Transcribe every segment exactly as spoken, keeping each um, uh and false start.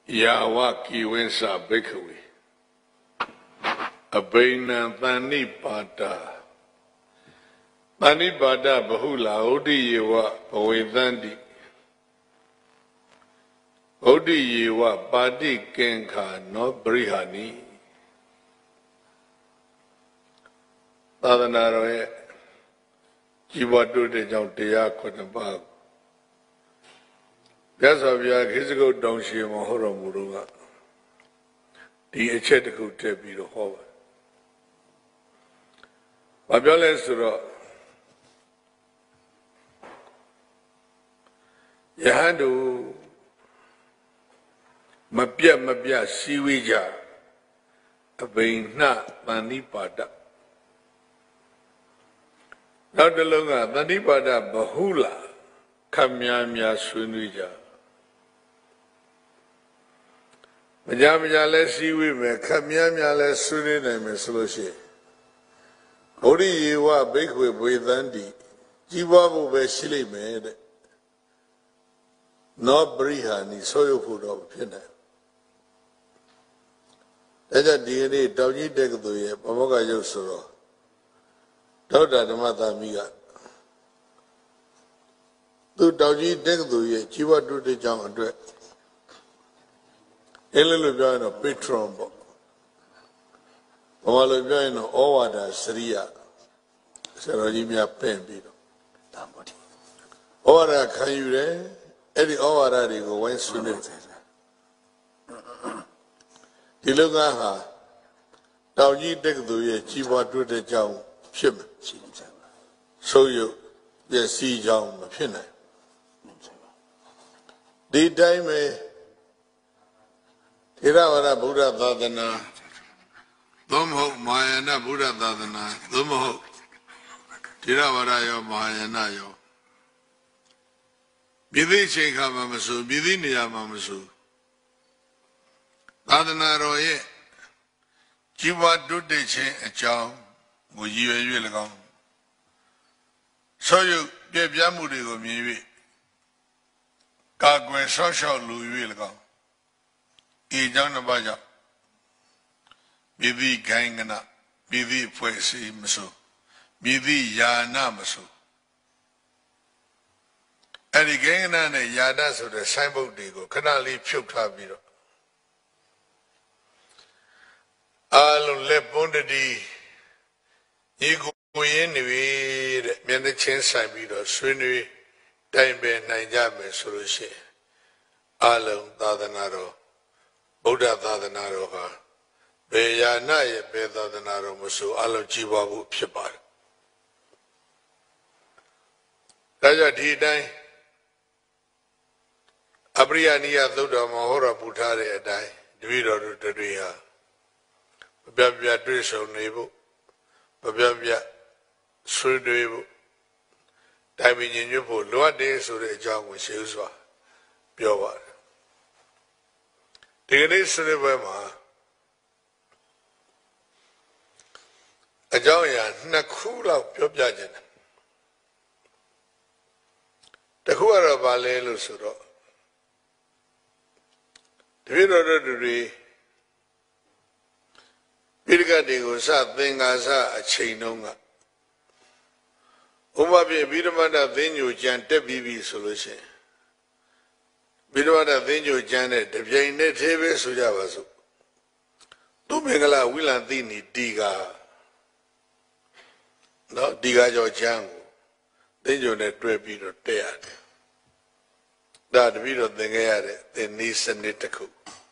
Yawa Kiwensa Bikawi Abainan Thani Pada Thani Pada Bahula Odi Yewa Pawedandi Odi Yewa Padi Kenka no Brihani Tadanaro Jiwatu de Jantia Kotabag Yasavia Kizigo Donshi Mahora Muruga the Echetical Tebi to Hova Babiola Sura Yahandu Mabia Mabia Siwija Abaina Manipada Now the Lunga Manipada Bahula Kamyamya Sunwija Majamja less see we may Kamyamya less Sunni and Mesoloshi Odi Yewa big with Andi Jiwabu Beshili made no Brihani soyo food of Pina. That's a D N A, Dawji Degduye, Pamoga Yosoro. Daughter the Mata Miga. Do Dawji Degduye, Chiva do the Jam and Drek. Elu of Petron book. Pamalo Biano Owada Syria. Serojimia Pembino. Ora can you there? Eddie Owada go went swimming. Tilugaha Dawji Degduye, Chiva do the Jam, Shim. So you, yes, see Jam, Pina. Did I may Tiravara Buddha Dadana, Dumho Mayana Buddha Dadana, Dumho Tiravarayo Mayanayo Bidi Cheka Mamasu, Bidi Nia Mamasu Dadana Roye Jiwa do de Chen a chow, would you a Yulagon? So you gave Yamudi go me. Gagwe social Louis Wilgon. E. John Baja Bibi Gangana, Bibi Puesi Masu, Bibi Yana Masu. And the Gangana and the Yadas of the Simon Digo cannot leave Putabiro. Alum Lepondedi Ego Yenvi, Menachin Sabido, Swinui, Timebe, Najabe, Solution. Alum Dadanaro. Buddha Dadanaroha, Beyana, Bedadanaro Musu, Alam Chibabu Pibar. Raja Didai Abriania Duda Mahora Butare Adai, Divido to Dria, Babia Driso Nebo, Babia Sudebu, Timing in Yubu, Lua days of the Jang with Shuswa, Pure. The Ganesh River Ajoya Nakula Pyojajan. The Huara Vale Lusuro. The Vidori Pirgadigo Sat Bengasa a Chainonga. Umabi Vidamada Venue Jan Debibi solution. Bidwada Venjo Janet, the Jane Teve Sujavasu. Do Megala Willandini Diga. No, Diga Jango. Then you net Trebido Teat. That video the Gare, the Nisa Nitaku.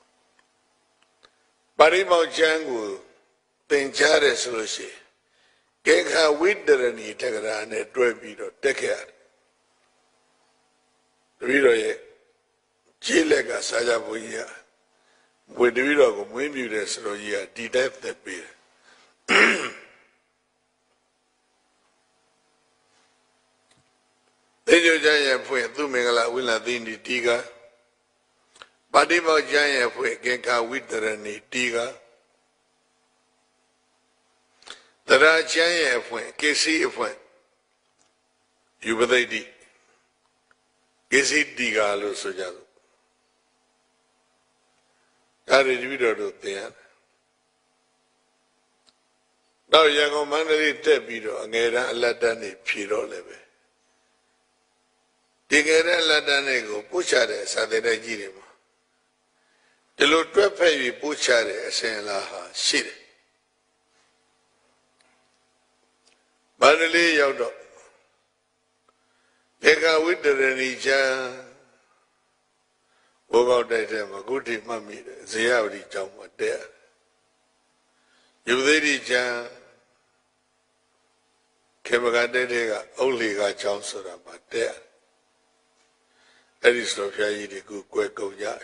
Parimo Jango, then Jare Solushi. Genga Winder and Itagra and Trebido, take care. The video. Chilega Sajabuya, with the video of Wimbudus Roya, did that beer. Then you giant point, two megala will not in the tiga. Badimo giant point, Genka Witter and the tiga. The Ra giant point, K C point. You were the D. K C Diga Lusujado. Dari video do tiyan. Now yango manali te video angera aladani piro lebe. Tingera aladani go puchare sadera jiri mo. Dilo twe phe puchare asen la ha shire. Manali yaudo. Eka widarani jan. Woga dai ma guti mami ziyawdi chawng ma tet. Yudhiri jan Kemaga dai ga auli ga chawng soda ma tet. Edi so phya yi di ku kwe kaung jai.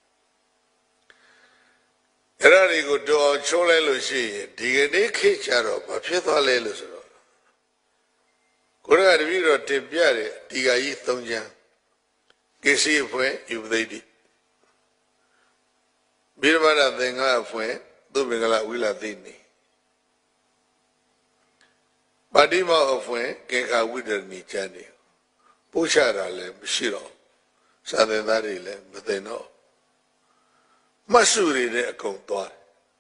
Era ri ko do aw chaw lai lo shi yin di ga ne khit cha ro ma phit thwa le lo so ro. Ko ra ga tpi ro tin pya de di ga yi throng chan. Kisi phwe Yudhiri. Birvara Denga fue, tu Bengala Willa Dini. Padima fue, que a Wither ni Chani. Pushara le, Shiro. Sadendari le, Medeno. Masuri de Contoir.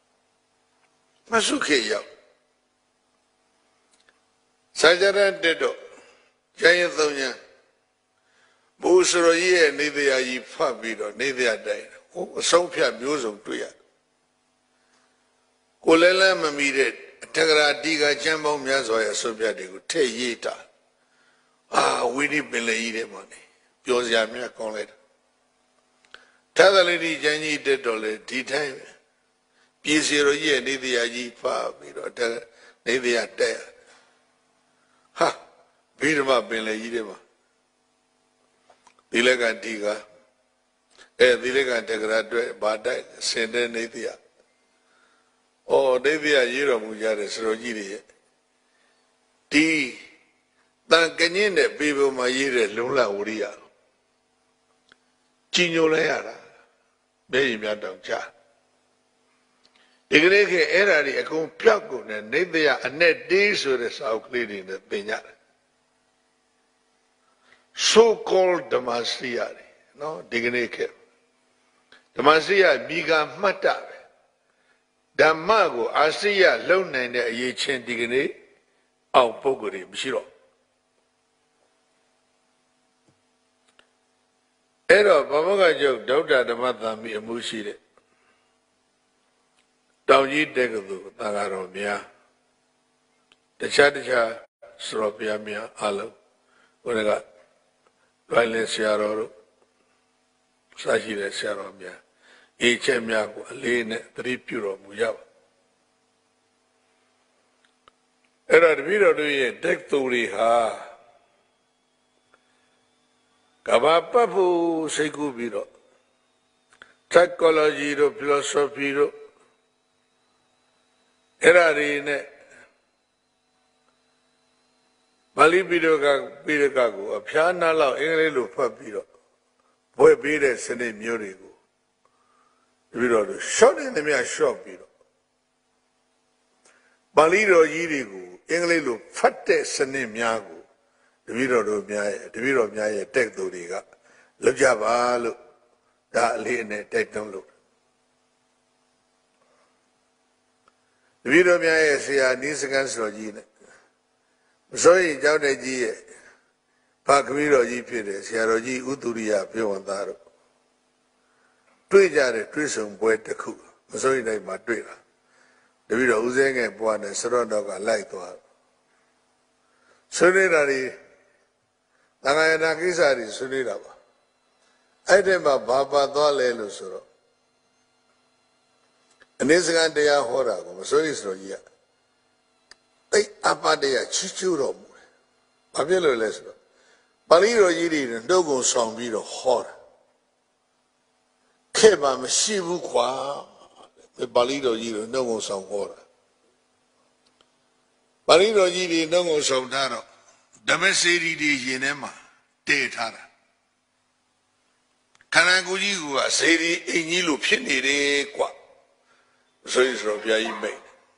Masuke yao. Sajaran dedo. Giant Thonia. Busro ye, Nidia ye Fabiro, Nidia Day. Some fear music to ya. Colella Mamide, Tagra Diga Jambo Miazoya Sobia de Te Yita. Ah, we did believe money. Piosia Mia Collet. Tell lady Jani did all the tea time. P zero ye, Nidia ye fa, Nidia there. Ha, beat him up in Ledema. Dilega Diga. Eh, Dilega Integra Bada, Sende Nadia. Oh, Nadia Yiro Mujares, Rogiri. T. Tankanine, Bibo Mayire, Lula Uria. Chino Leara, Baby Madam Cha. The Greek era, a compiaco, and Nadia, a net days with the South Lady in the Pinyat. So called Damastriari, no, the Greek. Damasia biga mata. Damago Asia lone and a ye chen dignity. Au pogori, Bishiro. Ero, Babaga joke, Dauda the mother me a mushi. Down ye degadu, Nagaromia. The Chadija, Sropia mia, alo. When I got violence, Yaroro. Sashi le Saromia. Each Miago, Lane, three pure Mujab. Era the video do ye, deck to ha. Kabapapu, Seku Biro. Psychology, philosophy. Era rene. Mali Bidoga, Bidogago, a piano lao, English Fabiro. Boy, be there, send a murigo. Biro, shot in the mere shop, Biro. Balido Yirigo, English, Fate, send him Yago. The Biro of Mia, the Biro of Mia, take the Riga. Lujava, look, that lane, take them look. The Biro of Mia, see, I need against Rogina. Sorry, Jaude. Pakviro G. Pires, Yaroji Uturia, Piondaro. Twijare, Trisum, Poetaku, Masoina Madrina. The video Uzeng and Puan and Sarondoga like to her. Sunirari Nangayanakisari Suniraba. I remember Baba Dole Lusuro. And this guy they are horrible, so is no year. They apadea chichuro. Pavilo lesro. Paliro Yiri, no go song be the horror. Keba Mashibu Qua, the Balido Yiri, no go song horror. Balido Yiri, no go song Daro. Damesiri di Yenema, De Tara. Kanagujigu, Seri, Inilu Pini, Qua. So is Robia made.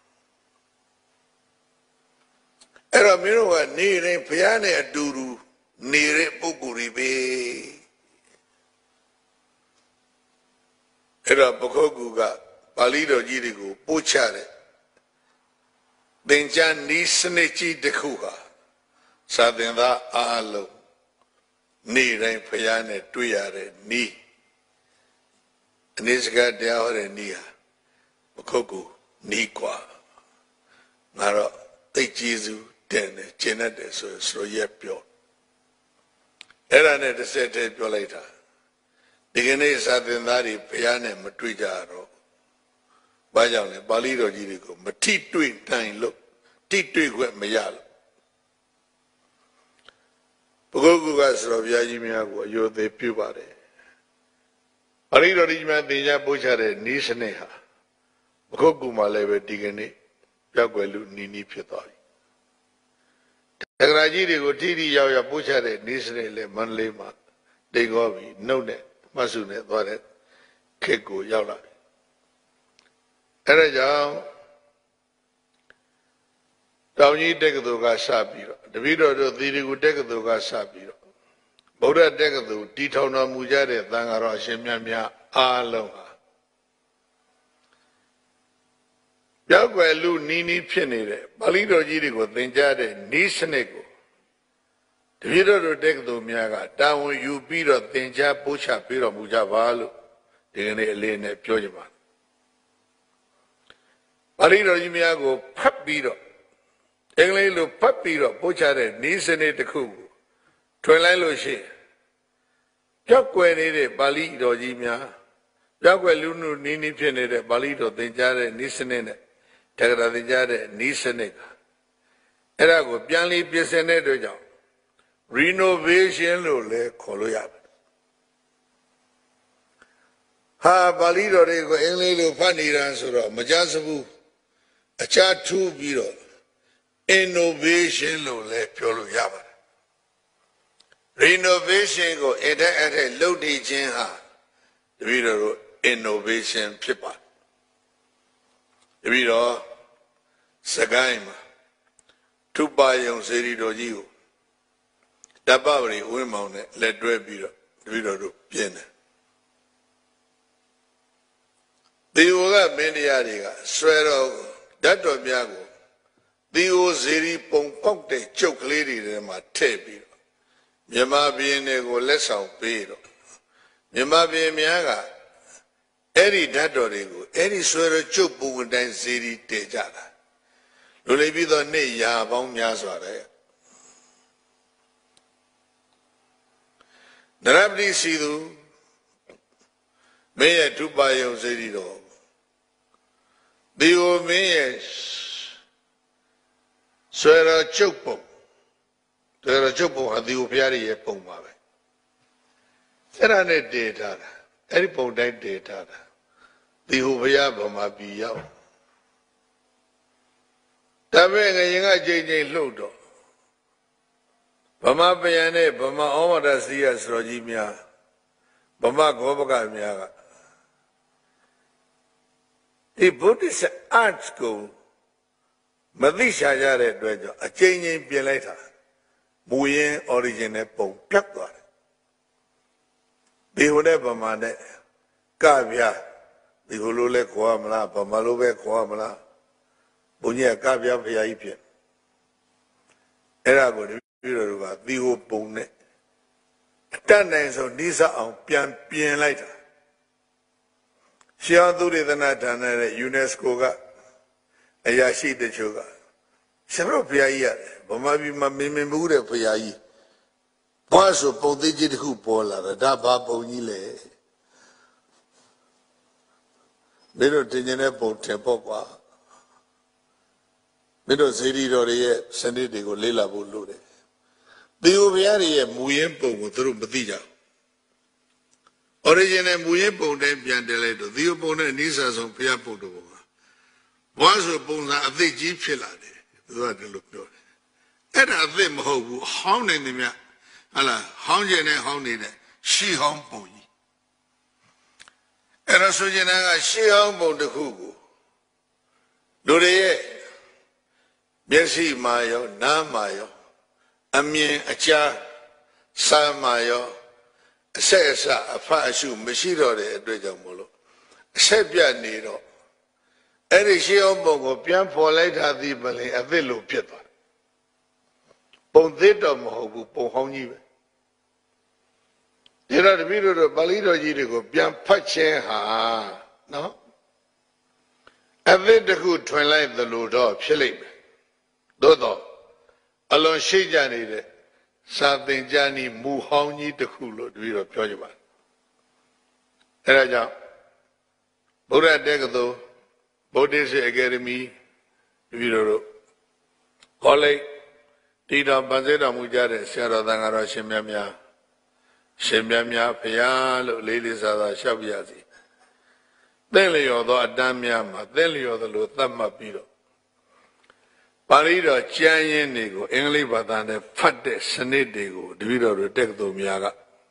Era Miro, near Piana Duru. Nere Puguribe အဲ့တော့ပခုတ်ကူကပါဠိတော်ကြီးတွေကိုပို့ချတဲ့သင်္ချာနီးစနစ်ကြီးတစ်ခုဟာစာသင်သားအားလုံးနေ့တိုင်းဖယားနဲ့တွေ့ရတဲ့နီးအနည်းစကားတရားဟောတဲ့နီးဟာပခုတ်ကူနီးกว่าငါတော့သိကျေးဇူးတင်တယ်ကျင့်တတ်တယ်ဆိုဆိုရက်ပြောအဲ့ဒါနဲ့တစ်ဆက်တည်းပြောလိုက်တာဒီကနေ့စာသင်သားတွေဘုရားနဲ့မတွေ့ကြတော့ဘာကြောင့်လဲပါဠိတော်ကြီးတွေကိုမထိတွေ့နိုင်လို့ထိတွေ့ခွင့်မရလို့ဘုဂုတ်ကူကဆိုတော်ဘုရားကြီးများကိုအယုသေးပြုပါတယ်ပါဠိတော်ကြီးများသင်ကြားပို့ချတဲ့ဤစနစ်ဟာဘုဂုတ်ကူမှာလည်းပဲဒီကနေ့ပြောက်ွယ်လူနီးနီးဖြစ်သွားပြီတက္ကရာကြီးတွေကိုထိထိရောက်ရောက်ပို့ချတဲ့ဤစနစ်လည်းမန္တလေးမှာတိတ်ခေါ်ပြီးနှုတ်နဲ့မှတ်စုနဲ့သွားတဲ့ခေတ်ကိုရောက်လာပြီအဲဒါကြောင့်တောင်ကြီးတက္ကသိုလ်ကစပြီးတော့တပည့်တော်တို့သီရိကူတက္ကသိုလ်ကစပြီးတော့ဗုဒ္ဓတက္ကသိုလ်တည်ထောင်တော်မူကြတဲ့သံဃာတော်အရှင်မြတ်များအားလုံးဟာပြောက်ွယ်လူနီးနီးဖြစ်နေတဲ့ပါဠိတော်ကြီးတွေကိုသင်ကြားတဲ့ဤစနစ်ကိုတပည့်တော်တို့တက္ကသိုလ်များကတာဝန်ယူပြီးတော့သင်ကြားပို့ချပေးတော်မူကြပါလို့ဒီကနေ့အလေးနဲ့ပြောကြပါပါဠိတော်ကြီးများကိုဖတ်ပြီးတော့အင်္ဂလိပ်လိုဖတ်ပြီးတော့ပို့ချတဲ့ဤစနစ်တစ်ခုကိုထွင်လိုက်လို့ရှိရင်ပြောက်ွယ်နေတဲ့ပါဠိတော်ကြီးများပြောက်ွယ်လူနုနီးနီးဖြစ်နေတဲ့ပါဠိတော်သင်ကြားတဲ့ဤစနစ်နဲ့တက္ကရာသင်ကြားတဲ့ဤစနစ်ကအဲ့ဒါကိုပြန်လည်ပြင်ဆင်တဲ့အတွက်ကြောင့်renovation လို့လည်းခေါ်လို့ရတယ်ဟာပါဠိတော်တွေကိုအင်္ဂလိပ်လိုဖတ်နေတာဆိုတော့မကြားစဘူးအခြားထူးပြီးတော့ innovation လို့လည်းပြောလို့ရပါတယ် renovation ကိုအထက်အထက်လုပ်နေခြင်းဟာတပည့်တော်တို့ innovation ဖြစ်ပါတယ်တပည့်တော်စကိုင်းမှာထုပါယုံစေတီတော်ကြီးကိုတပ္ပဝရီဝင်းမောင်နဲ့လက်တွဲပြီးတော့တပည့်တော်တို့ပြင်းတယ်ဒီဝကမင်းတရားတွေကဆွဲတော်ဓာတ်တော်များကိုဒီဝဇေရီပုံပေါက်တဲ့ကျုပ်ကလေးတွေထဲမှာထည့်ပြီးတော့မြမဘင်းတွေကိုလက်ဆောင်ပေးတော့မြမဘင်းများကအဲ့ဒီဓာတ်တော်တွေကိုအဲ့ဒီဆွဲတော်ကျုပ်ပုံတိုင်းဇေရီတည်ကြတာလူလေးပြီးတော့နေ့ရာပေါင်းများစွာတဲ့နရပတိစီသူမင်းရဲ့ဒုပါယုံစေတီတော်ဒီဟိုမင်းရဲ့ဆွေရကျုပ်ပုံဆွေရကျုပ်ပုံဟာဒီဟိုဘုရားရဲ့ပုံပါပဲအဲ့ဒါနဲ့တည်ထားတာအဲ့ဒီပုံတိုင်းတည်ထားတာဒီဟိုဘုရားဗမာပြည်ရောက်ဒါပေမဲ့ငရင်ကကြိမ်ကြိမ်လှုပ်တော့ဗမာပြန်နဲ့ဗမာဩဝါဒစီရစတော်ကြီးများဗမာဂောဘကများကဒီ Buddhist arts ကိုမသိရှာကြတဲ့အတွက်ကြောင့်အကျဉ်းချင်းပြင်လိုက်တာမူရင်း origin နဲ့ပုံပြတ်သွားတယ်ဒီဟိုတဲ့ဗမာနဲ့ကဗျာဒီဟိုလိုလဲခေါ်ရမလားဗမာလိုပဲခေါ်ရမလားဘုန်းကြီးကကဗျာဖရာကြီးဖြစ်အဲ့ဒါကိုပြီးတော့ကသီဟိုပုံနဲ့အတတ်နိုင်ဆုံးနှိစအောင်ပြန်ပြင်လိုက်တာရှေးသုတေသနဌာနရဲ့ UNESCO ကအရာရှိတချို့ကဆရာတော်ဘုရားကြီးရတယ်ဗမာပြည်မှာမင်းမင်းဘူးတဲ့ဘုရားကြီးဘာဆိုပုံသေးကြီးတစ်ခုပေါ်လာတာဒါဘာပုံကြီးလဲမင်းတို့တင်ကျင်တဲ့ပုံထင်ပေါ့ကွာမင်းတို့ဇေဒီတော်ရဲ့စနစ်တွေကိုလေ့လာဖို့လိုတယ်ဒီဘုရားရဲ့မူရင်းပုံကိုသူတို့မသိကြဘူး original မူရင်းပုံတိုင်းပြန်တယ်လိုက်တော့ဒီပုံနဲ့အနည်းဆုံးဘုရားပုံတော်ပုံဘွားဆိုပုံစံအသိကြီးဖြစ်လာတယ်သူကဒီလိုပြောတယ်အဲ့ဒါအသိမဟုတ်ဘူးဟောင်းနေတယ်မြတ်ဟလာဟောင်းကျင်နဲ့ဟောင်းနေတဲ့ရှီဟောင်းပုံကြီးအဲ့ဒါဆိုကျင်ကရှီဟောင်းပုံတစ်ခုကိုလူတွေရဲ့မျက်စိမှာရောနားမှာရောအမြင်အကြားစာမှာရောအဆက်အစအဖအရှုမရှိတော့တဲ့အတွက်ကြောင့်မို့လို့ဆက်ပြတ်နေတော့အဲ့ဒီရှေးအောင်ပုံကိုပြန်ဖော်လိုက်တာဒီမလဲအသစ်လိုဖြစ်သွားပုံသစ်တော့မဟုတ်ဘူးပုံဟောင်းကြီးပဲဒီတော့တပည့်တို့ပါဠိတော်ကြီးတွေကိုပြန်ဖတ်ခြင်းဟာနော်အသစ်တစ်ခုထွင်လိုက်သလိုတော့ဖြစ်လိမ့်မယ်သို့တော့အလွန်ရှိကြနေတဲ့စာသင်ကြားနည်းမူဟောင်းကြီးတစ်ခုလို့တပည့်တော်ပြောကြပါအဲဒါကြောင့်ဗုဒ္ဓတက္ကသိုလ်ဗုဒ္ဓဆရာအကယ်ဒမီတပည့်တော်တို့ကောလိပ်တည်တော်ပန်စေတော်မူကြတဲ့ဆရာတော်သံဃာတော်ရှင်မြတ်များရှင်မြတ်များဖရာလို့လေးလေးစားစားလျှောက်ပြစီသင်လျော်သောအတန်းများမှာသင်လျော်သလိုသတ်မှတ်ပြီးတော့ပါဠိတော်ကျမ်းရင်းတွေကိုအင်္ဂလိပ်ဘာသာနဲ့ဖတ်တဲ့စနစ်တွေကိုတပည့်တော်တို့တက္ကသိုလ်များက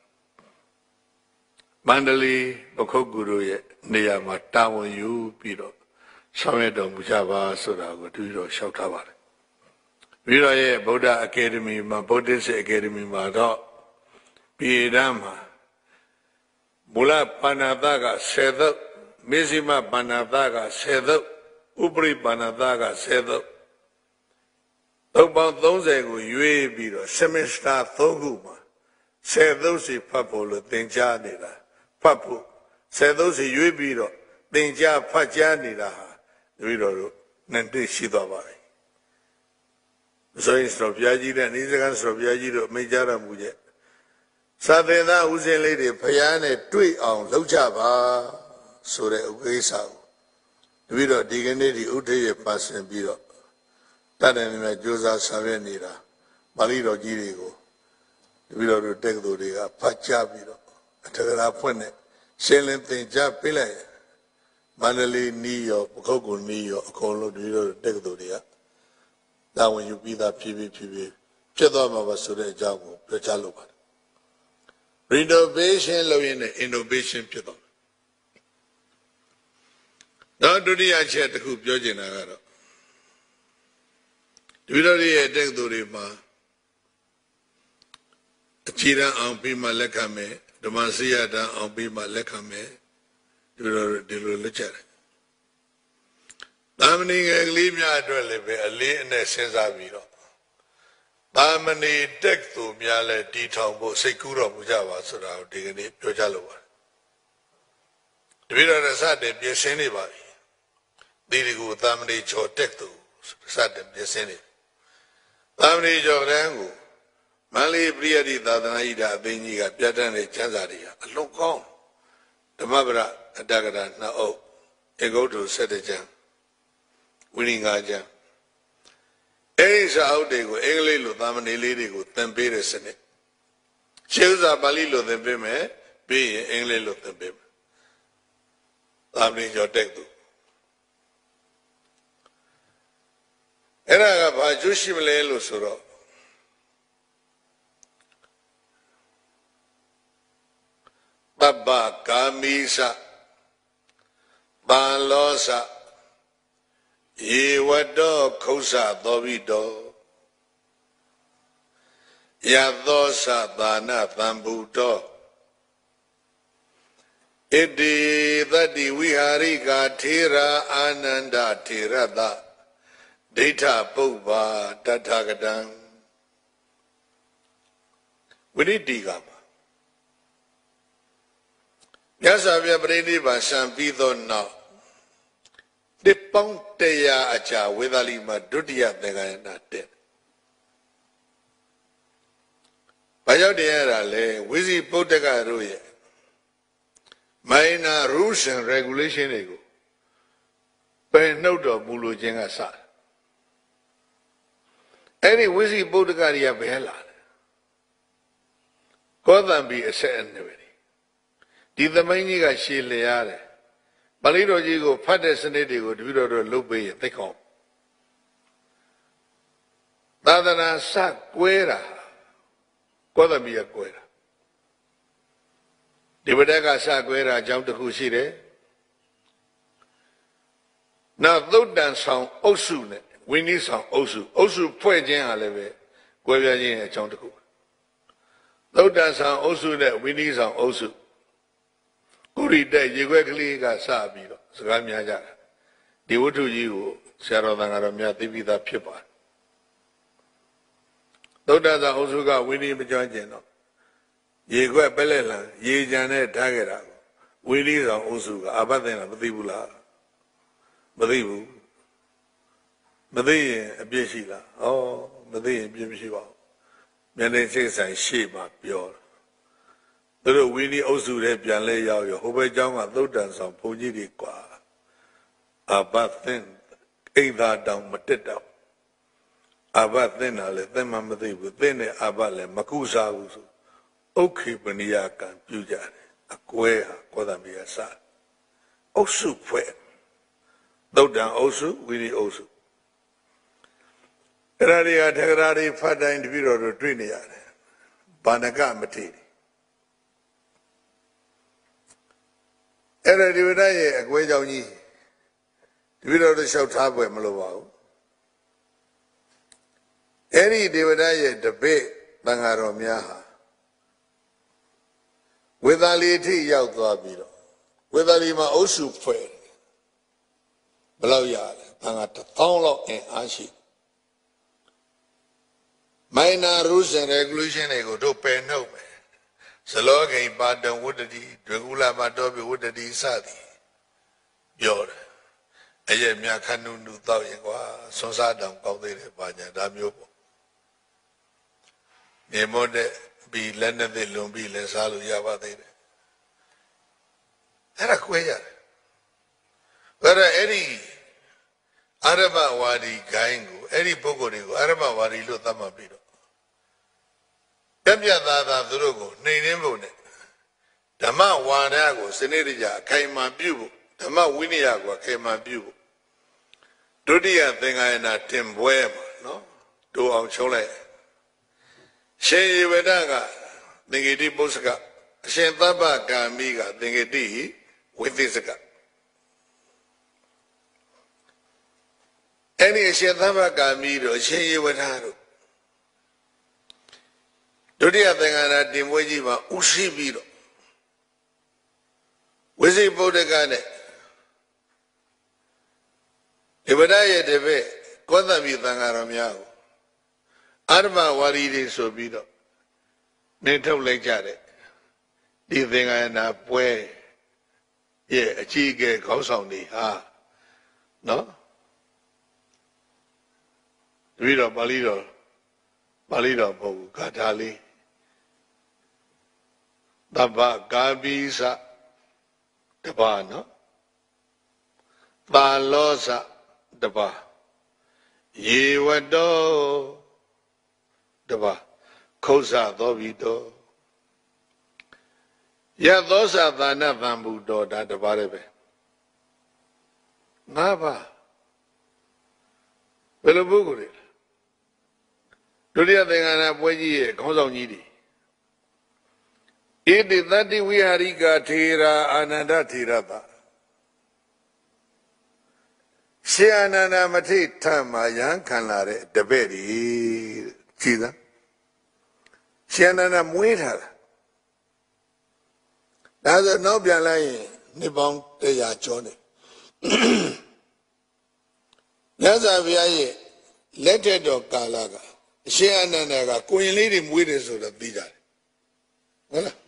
မန္တလေးပခုတ်ကူတို့ရဲ့နေရာမှာတာဝန်ယူပြီးတော့ဆောင်ရွက်တော်မူကြပါဆိုတာကိုတပည့်တော်လျှောက်ထားပါတယ်ပြီးတော့ရဲ့ဗုဒ္ဓအကယ်ဒမီမှာဗုဒ္ဓဆရာအကယ်ဒမီမှာတော့ပြည်ဓာတ်မှာမူလပါဏာတကဆယ်သုတ်မေဇိမပါဏာတကဆယ်သုတ်ဥပရိပါဏာတကဆယ်သုတ်သုတ်ပေါင်းသုံးဆယ်ကိုရွေးပြီးတော့ semester သုံးခုမှာဆယ်သုတ်စီဖတ်ဖို့လို့သင်ကြားနေတာဖတ်ဖို့ဆယ်သုတ်စီရွေးပြီးတော့သင်ကြားဖတ်ကြားနေတာဟာတပည့်တော်တို့နှစ်နှစ်ရှိသွားပါပြီဆိုရင်ဆိုဘုရားကြီးတဲ့နေစကန်ဆိုဘုရားကြီးတို့အမိန့်ကြားတော်မူချက်သာသနာဥစဉ်လေးတွေဘုရားနဲ့တွေ့အောင်လုပ်ကြပါဆိုတဲ့ဥကိစ္စကိုတပည့်တော်ဒီကနေ့ဒီဥထေရပါဆင်ပြီးတော့တတ်တယ်နဲ့ကြိုးစားဆောင်ရွက်နေတာပါဠိတော်ကြီးတွေကိုတပည့်တော်တို့တက္ကသိုလ်တွေကဖတ်ကြားပြီးတော့အထက်ကရာဖွင့်နဲ့ရှင်းလင်းသင်ကြားပေးလိုက်မန္တလေးနီးရောပခုတ်ကူနီးရောအကုန်လုံးတပည့်တော်တက္ကသိုလ်တွေကတာဝန်ယူပြီးသားဖြည်းဖြည်းဖြည်းဖြည်းဖြစ်သွားမှာပါဆိုတဲ့အကြောင်းကိုပြောကြားလိုပါတယ် renovation လုပ်ရင်လည်း innovation ဖြစ်သွားတယ်နောက်ဒုတိယချက်တစ်ခုပြောချင်တာကတော့တပည့်တော်ရဲ့တက္ကသိုလ်တွေမှာအခြေခံအောင်ပြီးမှလက်ခံမယ်ဓမ္မစရိယတန်အောင်ပြီးမှလက်ခံမယ်တပည့်တော်ဒီလိုလက်ချက်တယ်သာမဏေငယ်ကလေးများအတွက်လည်းပဲအလေးအနက်စဉ်းစားပြီးတော့သာမဏေတက်သူများလည်းတီထောင်ဖို့စိတ်ကူးတော်မူကြပါဆိုတာကိုဒီကနေ့ပြောကြလိုပါတယ်တပည့်တော်ရစတဲ့ပြင်ဆင်နေပါပြီဒီဒီကိုသာမဏေကျော်တက်သူစတဲ့ပြင်ဆင်နေသာမဏေကျော်တန်းကိုမန္တလေးပရိယတိသာသနာ့ဣဒအသိကြီးကပြဋ္ဌာန်းတဲ့ကျမ်းစာတွေကအလွန်ကောင်းဓမ္မပဒအတ္တကရာနှစ်အုပ်ဧကုတ္တဆယ်တကျမ်းဝိရိငါကျမ်းအဲဒီစာအုပ်တွေကိုအင်္ဂလိပ်လိုသာမဏေလေးတွေကိုသင်ပေးတဲ့စနစ်ရှေးဥစွာပါဠိလိုသင်ပေးမယ်ပြီးရင်အင်္ဂလိပ်လိုသင်ပေးမယ်သာမဏေကျော်တက်သူအဲ့ဒါကဘာကျိုးရှိမလဲလို့ဆိုတော့ပပ္ပကာမိစပန်လောစယေဝတောခုဆသောဘိတောယသောသသာနာသံဘူတောဣတိသတ္တိဝိဟာရိကာထေရာအာနန္ဒထေရတဒိဋ္ဌပုပ္ပါတထာဂတံဝိရိတိကမှာမြတ်စွာဘုရားပြိဋိဘံစံပြီးသောနောက်ဒီပေါင်းတရားအကြာဝေဒလီမှာဒုတိယသင်္ကယနာတက်ဘာကြောင့်တရားရလဲဝိဇိပုဒ္ဒကတို့ရဲ့ minor rules and regulation တွေကိုပယ်နှုတ်တော်မူလို့ခြင်းကစတယ်အဲ့ဒီဝိဇိပုဒ္ဒကတွေကဘယ်လာလဲကောသံဘီအဆက်အနွယ်ဒီသမိုင်းကြီးကရှည်လျားတယ်ပါဠိတော်ကြီးကိုဖတ်တဲ့စနစ်တွေကိုတပည့်တော်တို့လုပ်ပေးရင်သိကောင်းသာသနာစကွဲတာကောသမီးကကွဲတာဒီဘက်ကစကွဲတာအကြောင်းတစ်ခုရှိတယ်နောက်သုတ်တန်ဆောင်အုပ်စုနဲ့ဝိနည်းဆောင်အုပ်စုအုပ်စုဖွဲ့ခြင်းဟာလည်းပဲကွဲပြားခြင်းရဲ့အကြောင်းတစ်ခုသုတ်တန်ဆောင်အုပ်စုနဲ့ဝိနည်းဆောင်အုပ်စုကုရိတက်ရေခွက်ကလေးကစပြီးတော့စကားများကြတာဒီဝတ္ထုကြီးကိုဆရာတော်တန်ဃာတော်များသိပြီးသားဖြစ်ပါတယ်သုဒ္ဓဇာအုပ်စုကဝိနည်းမကျွမ်းကျင်တော့ရေခွက်ပဲလက်လံရေကြံနဲ့ထားခဲ့တာဝိနည်းဆောင်အုပ်စုကအဘတ်သိလားမသိဘူးလားမသိဘူးမသိရင်အပြစ်ရှိလားဩမသိရင်အပြစ်မရှိပါဘူးမျက်နှာစိတ်ဆိုင်ရှေ့မှာပြောတယ်သူတို့ဝိနည်းအုပ်စုတွေပြန်လဲရောက်ရဟိုဘက်ကျောင်းကသုတ်တန်ဆောင်ဘုန်းကြီးတွေကွာအဘတ်သိအိမ်သာတောင်မတက်တော့အဘတ်သိတာလေသိမှမသိဘူးသိနေအဘတ်လည်းမကုစားဘူးဆိုဥက္ခေပနိယကံပြုကြတယ်အကွဲဟာကောသမီးရစအုပ်စုဖွဲ့သုတ်တန်အုပ်စုဝိနည်းအုပ်စုအဲ့ဒါတွေကထကရာတွေဖတ်တိုင်းတပြည့်တော်တို့တွေ့နေရတယ်ဘာနကမထေအဲ့ဒါဒီဝဒရဲ့အကွဲကြောင့်ကြီးတပြည့်တော်တို့လျှောက်ထားပွဲမလို့ပါဘူးအဲ့ဒီဒေဝဒရဲ့တပည့်တန်ဃာတော်များဟာဝေသာလီထိရောက်သွားပြီးတော့ဝေသာလီမှာအုပ်စုဖွဲ့ဘယ်လောက်ရလဲတန်ဃာတစ်သောင်းလောက်အင်အားရှိminor rules and regulation တွေကိုတို့ပယ်နှုတ်မယ်ဇလောကိန်ပါတံဝတ္တတိဒွေကုလမတော်ပြဝတ္တတိစသည်ပြောတယ်အရဲ့မြခဏုနုတောက်ရင်ကွာဆွန်စားတောင်ကောင်းသေးတယ်ပါညာဒါမျိုးပေါ့နေမတဲ့ပြီးလက်နဲ့သိလွန်ပြီးလဲစားလို့ရပါသေးတယ်အဲ့ဒါခွဲရတယ်ဒါရအဲ့ဒီအာရဘဝါဒီဂိုင်းကိုအဲ့ဒီပုဂ္ဂိုလ်တွေကိုအာရဘဝါဒီလို့သတ်မှတ်ပြီးတော့ပြပြသားသားသူတို့ကိုနှိမ်နှင်းဖို့နဲ့ဓမ္မဝါဒကိုစနစ်တကျအခိုင်အမာပြုဖို့ဓမ္မဝိနည်းကိုအခိုင်အမာပြုဖို့ဒုတိယသင်္ဃာယနာတင်ပွဲမှာနော်တို့အောင်ချုံးလိုက်ရှင်ယေဝဒကသင်္ကေတိပု္ပ္ပစကအရှင်သဗ္ဗကာမိကသင်္ကေတိဝိသေစကအဲ့ဒီအရှင်သဗ္ဗကာမိတို့အရှင်ယေဝဒတို့ဒုတိယသင်္ဃာနာတင်ပွဲကြီးမှာဥရှိပြီးတော့ဝိဇိဗုဒ္ဓကနဲ့ဒီဝဒရဲ့တပည့်ကောသမိသံဃာတော်များကိုအာရမဝါရီတွေဆိုပြီးတော့နေထုတ်လိုက်ကြတဲ့ဒီသင်္ဃာနာပွဲရဲ့အကြီးအကဲခေါင်းဆောင်တွေဟာနော်တပည့်တော်ပါဠိတော်ပါဠိတော်ဘုဂါထာလေးတဗ္ဗကာပိစတပါနော်သာလောစတပါယေဝတောတပါခုတ်ဆသောဘိတောယသောစသာနသံဘူတောဒါတပါလည်းပဲငါးပါးဘယ်လိုပုဂ္ဂိုလ်တွေဒုတိယသင်္ဃာနာပွဲကြီးရဲ့ခေါင်းဆောင်ကြီးတွေဣတိတတိဝိဟာရိကထေရာအာနန္ဒထေရတာရှင်အာနန္ဒမထိထမှာရဟန်းခံလာတဲ့တပည့်တွေကြည်သာရှင်အာနန္ဒမွေးထားတာဒါဆိုနောက်ပြန်လိုက်ရင်နှစ်ပေါင်းတရားကျော်နေမြတ်စွာဘုရားရဲ့လက်ထက်တော်ကာလကအရှင်အာနန္ဒကကိုရင်လေးတွေမွေးတယ်ဆိုတော့သိကြတယ်ဟုတ်လား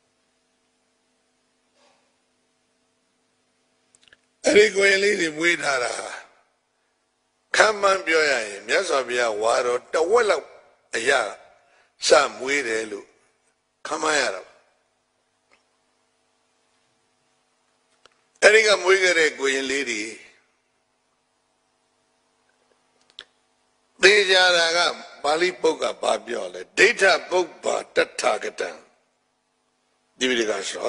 အဲ့ဒီကိုရင်လေးတွေမွေးထားတာခမ်းမှန်းပြောရရင်မြတ်စွာဘုရားဝါတော်တဝက်လောက်အရာစမွေးတယ်လို့ခမ်းမှန်းရတာအဲ့ဒီကမွေးခဲ့တဲ့ကိုရင်လေးတွေသေချာတာကပါဠိပုဂ္ဂဘာပြောလဲဒိဋ္ဌပုပ္ပါတထာဂတံဒီမိကဆော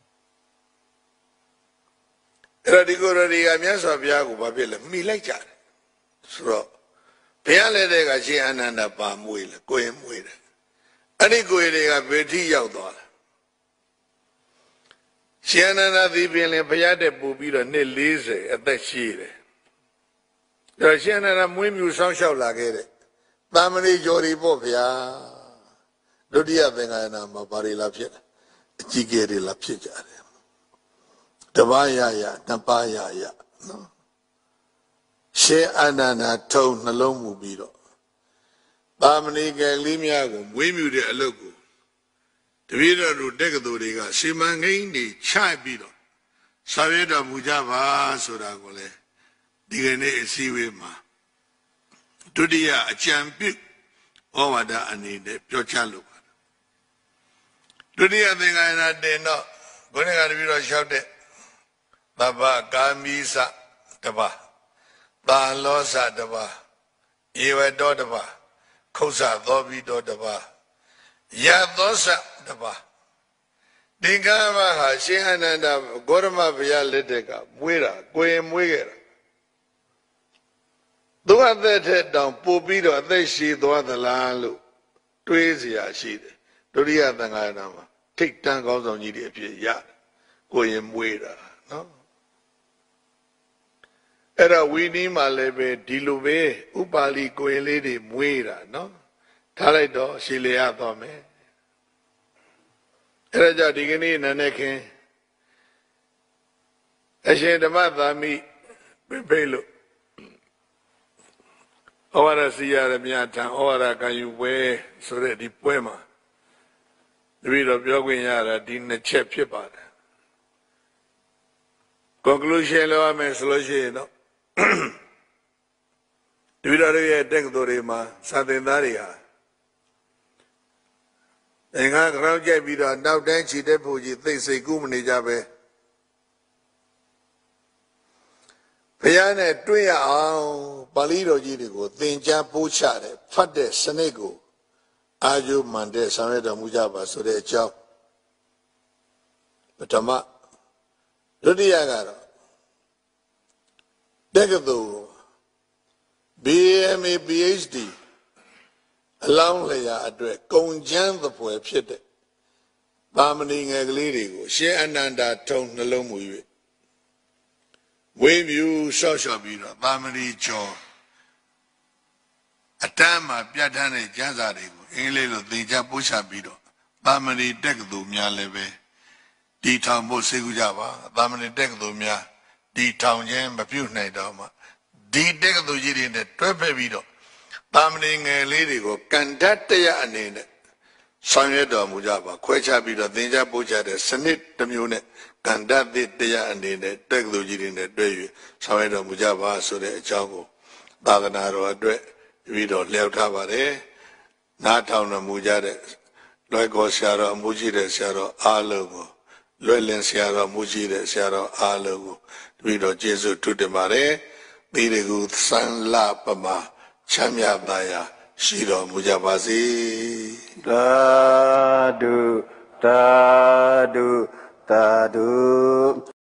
အဲ့ဒီကိုရဒီကမြတ်စွာဘုရားကိုဘာဖြစ်လဲမိလိုက်ကြတယ်ဆိုတော့ဘုရားလည်းတဲ့ကရှင်အာနန္ဒပါမွေးလေကိုရင်မွေးတယ်အဲ့ဒီကိုရင်တွေကဘယ်ထိရောက်သွားလဲရှင်အာနန္ဒသည်ပြင်လေဘုရားတဲ့ပူပြီးတော့နှစ်လေးဆယ်အသက်ရှိတယ်ဒါရှင်အာနန္ဒမွေးမြူဆောင်းလျှောက်လာခဲ့တဲ့သာမဏေကျော်တွေပေါ့ဗျာဒုတိယသင်္ဃာနာမှာဘာတွေလာဖြစ်လဲအကြီးကျယ်တွေလာဖြစ်ကြတယ်ဒ Tabaya, Nabaya, no. She Anana told Nalomu Bido. Bamani Galimiago, Wimu de Alogo. The Vida do Degadoriga, Simangini, Chai Bido. Saveda Mujava, Sodagole. Digane Siwima. Tudia, a champion. Ovada Anide, Piochalu. Tudia thing I not did not. Going out of you shouted. Baba Gamisa Daba. Ba Losa Daba. Ewa Dodaba. Kosa Dobi Dodaba. Ya Dosa Daba. Dingama Hashiananda Gorma Via Litega. Muira. Goyim Wigger. Do at that head down, Popido, they see the other land. Twizia sheet. Doria Danganama. Take tank out on you, ya. Goyim Wigger. No? Era Winnie Malebe, Dilube, Upali, Goyeledi, Muira, no? Taledo, Shilea me. Era Jadigini, Naneke. Ashen the mother, me, Pepelo. Ora Sierra Miata, ora can you wear so that the poema. The read of Yoguiara didn't check your part. Conclusion, lo ame solution. The video take Dorima, something Daria. And I ground Jabida, now dancing deposit, they say Gumni Jabe. Payane, Tuya, Balido Gidigo, Tinja Puchare, Fade, Senego, Aju Mande, Sameda Mujaba, so they chop. But Tama, Ludiagara. Decado B M A B H D along layer address Conjan the poet shit Bamaning a glidigo, she ananda tongue Nalomu. Wave you social bira, Bamani jaw. A time of Piatane Jazarigo, English the Japusha bido, Bamani Decado Mia leve, D town Bosegujava, Bamani Decado Mia. The town jam, a few night dama. The deck of the Jiri in the twelve video. Bamling a lady go, Cantatea and in it. Sanyada Mujaba, Quecha Bida, Ninja Buja, the Senate, the Mune, Cantatea and in it, deck the Jiri in the day. Sanyada Mujaba, so the Chango. Daganaro address, Vido, Leotavare, Natown of Mujade, Loigo Shara, Mujide Shara, Alogo. Loyal Sierra Mujide Sierra Alogo. Vido Jesu to the Mare, Bidigu San La Pama, Chamya Baya, Shiro Mujabazi. Dadu, dadu, dadu.